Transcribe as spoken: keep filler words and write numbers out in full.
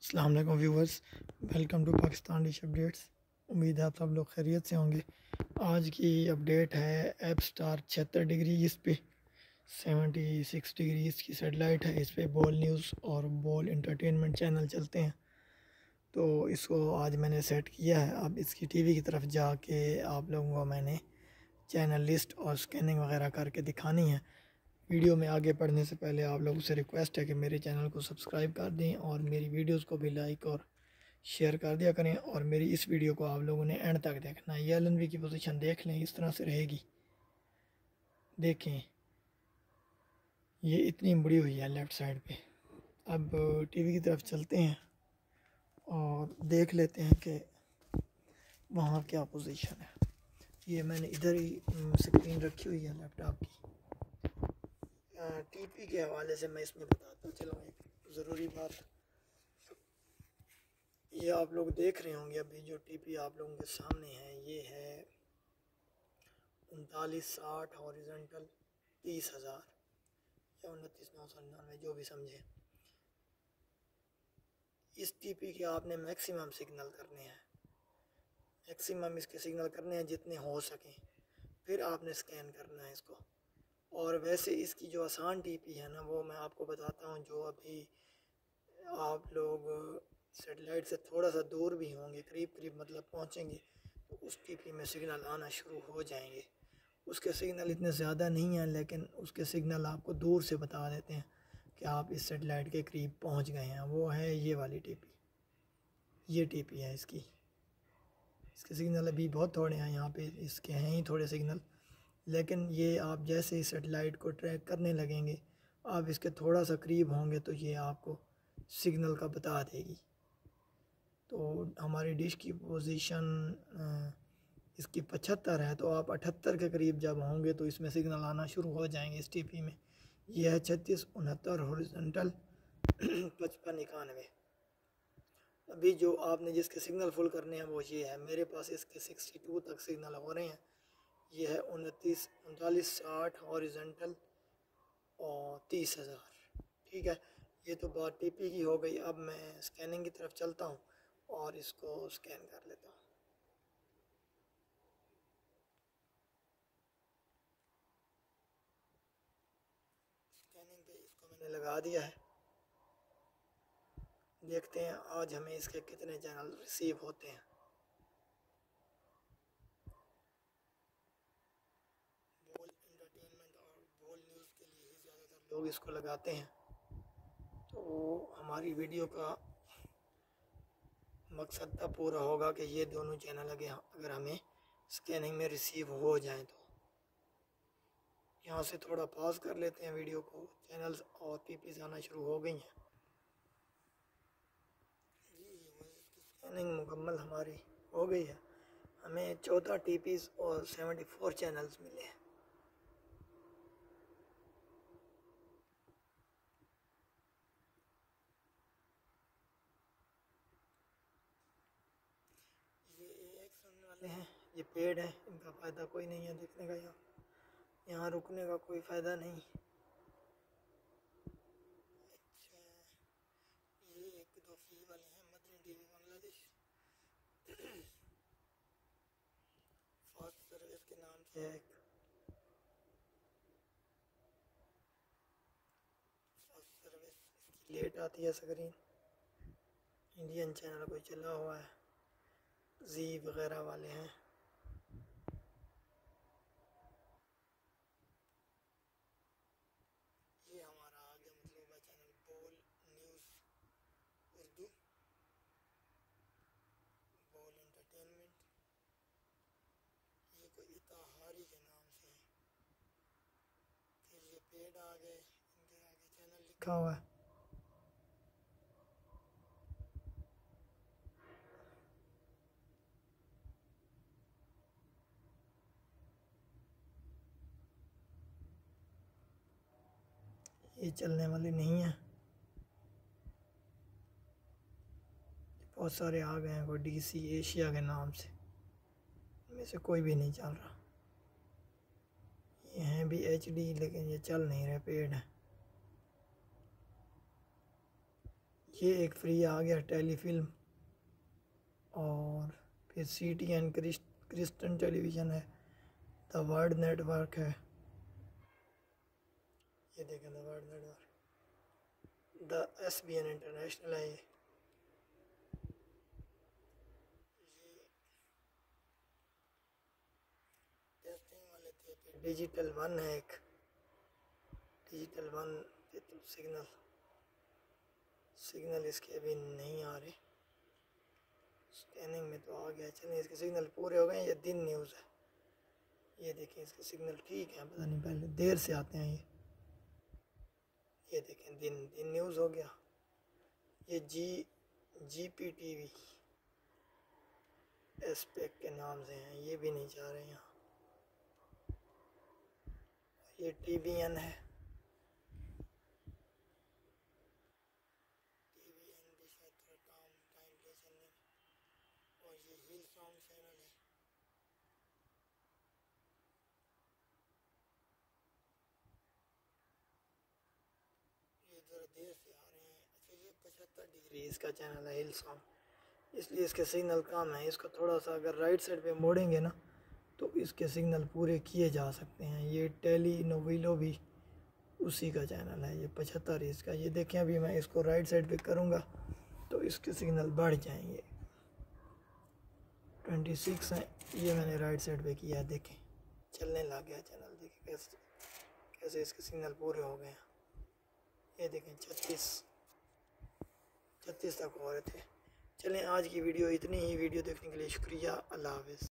अस्सलाम वालेकुम viewers, welcome to Pakistan dish updates. उम्मीद है आप सब लोग खैरियत से होंगे। आज की अपडेट है एप स्टार छिहत्तर डिग्री, इस पे सेवेंटी सिक्स डिग्री इसकी सेटेलाइट है। इस पे बॉल न्यूज़ और बॉल इंटरटेनमेंट चैनल चलते हैं। तो इसको आज मैंने सेट किया है। अब इसकी टीवी की तरफ जाके आप लोगों को मैंने चैनल लिस्ट और स्कैनिंग वगैरह करके दिखानी है। वीडियो में आगे बढ़ने से पहले आप लोगों से रिक्वेस्ट है कि मेरे चैनल को सब्सक्राइब कर दें और मेरी वीडियोस को भी लाइक और शेयर कर दिया करें। और मेरी इस वीडियो को आप लोगों ने एंड तक देखना है। ये एल एन वी की पोजीशन देख लें, इस तरह से रहेगी। देखें, ये इतनी बड़ी हुई है लेफ़्ट साइड पे। अब टीवी की तरफ चलते हैं और देख लेते हैं कि वहाँ क्या पोजीशन है। ये मैंने इधर ही स्क्रीन रखी हुई है लैपटॉप की। टीपी के हवाले से मैं इसमें बताता चलूँ एक ज़रूरी बात। ये आप लोग देख रहे होंगे अभी जो टीपी आप लोगों के सामने है, ये है उनतालीस साठ हॉरिजॉन्टल तीस हज़ार या उनतीस नौ सौ निन्यानवे, जो भी समझे। इस टीपी के आपने मैक्सिमम सिग्नल करने हैं, मैक्सिमम इसके सिग्नल करने हैं जितने हो सकें। फिर आपने स्कैन करना है इसको। और वैसे इसकी जो आसान टीपी है ना, वो मैं आपको बताता हूँ। जो अभी आप लोग सेटेलाइट से थोड़ा सा दूर भी होंगे, करीब करीब मतलब पहुँचेंगे, तो उस टीपी में सिग्नल आना शुरू हो जाएंगे। उसके सिग्नल इतने ज़्यादा नहीं हैं, लेकिन उसके सिग्नल आपको दूर से बता देते हैं कि आप इस सेटेलाइट के करीब पहुंच गए हैं। वो है ये वाली टीपी, ये टीपी है इसकी। इसके सिग्नल अभी बहुत थोड़े हैं, यहाँ पे इसके हैं ही थोड़े सिग्नल। लेकिन ये आप जैसे इस सेटेलाइट को ट्रैक करने लगेंगे, आप इसके थोड़ा सा करीब होंगे तो ये आपको सिग्नल का बता देगी। तो हमारी डिश की पोजीशन इसकी पचहत्तर है, तो आप अठहत्तर के करीब जब होंगे तो इसमें सिग्नल आना शुरू हो जाएंगे इस टीपी में। यह है छत्तीस उनहत्तर हॉरिजॉन्टल पचपन इक्यानवे। अभी जो आपने जिसके सिग्नल फुल करने हैं वो ये है। मेरे पास इसके सिक्सटी टू तक सिग्नल हो रहे हैं। ये है उनतीस उनतालीस साठ हॉरिजॉन्टल और तीस हज़ार। ठीक है, ये तो बात टीपी की हो गई। अब मैं स्कैनिंग की तरफ चलता हूँ और इसको स्कैन कर लेता हूँ। स्कैनिंग पे इसको मैंने लगा दिया है। देखते हैं आज हमें इसके कितने चैनल रिसीव होते हैं। बोल इंटरटेनमेंट और बोल न्यूज़ के लिए ही ज़्यादातर लोग इसको लगाते हैं। तो हमारी वीडियो का मकसद तब पूरा होगा कि ये दोनों चैनल अगर अगर हमें स्कैनिंग में रिसीव हो जाएं। तो यहाँ से थोड़ा पॉज कर लेते हैं वीडियो को। चैनल्स और पीपीज आना शुरू हो गई हैं। स्कैनिंग मुकम्मल हमारी हो गई है। हमें चौदह टीपीज और सेवेंटी फोर चैनल्स मिले हैं। ये एक सुनने वाले हैं, ये पेड़ है, इनका फ़ायदा कोई नहीं है देखने का। यहाँ यहाँ रुकने का कोई फ़ायदा नहीं। अच्छा, ये एक दो फी वाले हैं, Madani TV Bangladesh fast service के नाम से है। एक फास्ट सर्विस, इसकी लेट आती है स्क्रीन। इंडियन चैनल कोई चला हुआ है, जी वगैरह वाले हैं। ये हमारा आ गया मतलूबा channel Bol news Urdu, Bol entertainment. ये कोई इताहारी के नाम से है। फिर ये पेड़ आ गए, इनके आगे चैनल लिखा हुआ है। ये चलने वाले नहीं है। बहुत सारे आ गए हैं कोई डी सी एशिया के नाम से, इनमें से कोई भी नहीं चल रहा। ये हैं भी एच डी, लेकिन ये चल नहीं रहे, पेड़ है। ये एक फ्री आ गया टेलीफिल्म, और फिर C T N Christian television है, द वर्ल्ड नेटवर्क है, ये देखें the world network, the S B N international है, ये टेस्टिंग वाले थे। फिर डिजिटल वन है एक, डिजिटल वन पे तो सिग्नल सिग्नल इसके अभी नहीं आ रहे, स्कैनिंग में तो आ गया। चलिए इसके सिग्नल पूरे हो गए। ये दिन न्यूज़ है, ये देखिए इसके सिग्नल ठीक है, पता नहीं पहले देर से आते हैं ये ये देखें दिन दिन न्यूज़ हो गया। ये G G P T V एस्पेक के नाम से हैं, ये भी नहीं जा रहे यहाँ। ये टी बी एन है, टी बी एन भी शायद थोड़ा काम टाइम ले चलने में। और ये हिल सॉन्ग चैनल है, ये ज़रा देर से आ रहे हैं। अच्छा ये पचहत्तर डिग्री इसका चैनल है हिल सॉन्ग, इसलिए इसके सिग्नल कम है। इसको थोड़ा सा अगर राइट साइड पे मोड़ेंगे ना तो इसके सिग्नल पूरे किए जा सकते हैं। ये टेली नोविलो भी उसी का चैनल है, ये पचहत्तर इसका। ये देखें अभी मैं इसको राइट साइड पे करूँगा तो इसके सिग्नल बढ़ जाएंगे। ट्वेंटी सिक्स है, ये मैंने राइट साइड पे किया, देखें चलने लग गया चैनल। देखें कैसे कैसे इसके सिग्नल पूरे हो गए हैं। ये देखें छत्तीस छत्तीस तक हो रहे थे। चलें आज की वीडियो इतनी ही। वीडियो देखने के लिए शुक्रिया। अल्लाह हाफ़िज़।